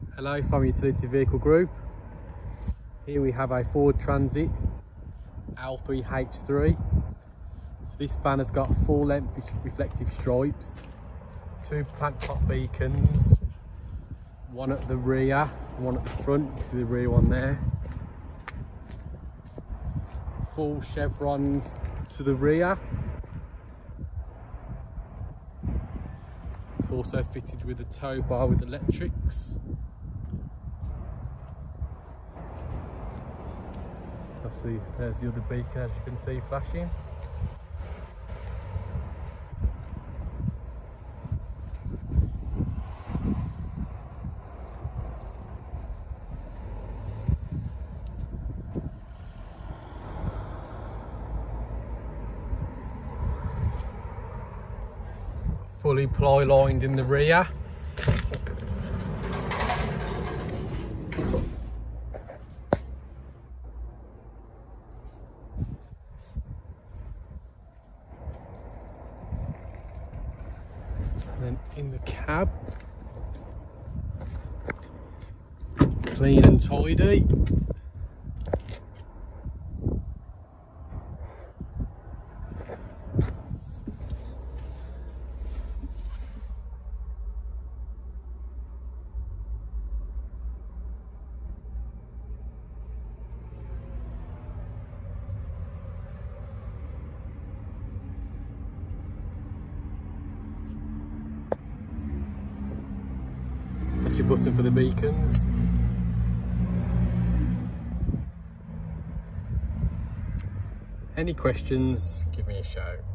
Hello from Utility Vehicle Group. Here we have a Ford Transit L3 H3. So this van has got full length reflective stripes, 2 plant top beacons, one at the rear, one at the front. You can see the rear one there. Full chevrons to the rear. It's also fitted with a tow bar with electrics. There's the other beacon, as you can see, flashing. Fully ply lined in the rear. And then in the cab, clean and tidy. That's your button for the beacons. Any questions, give me a shout.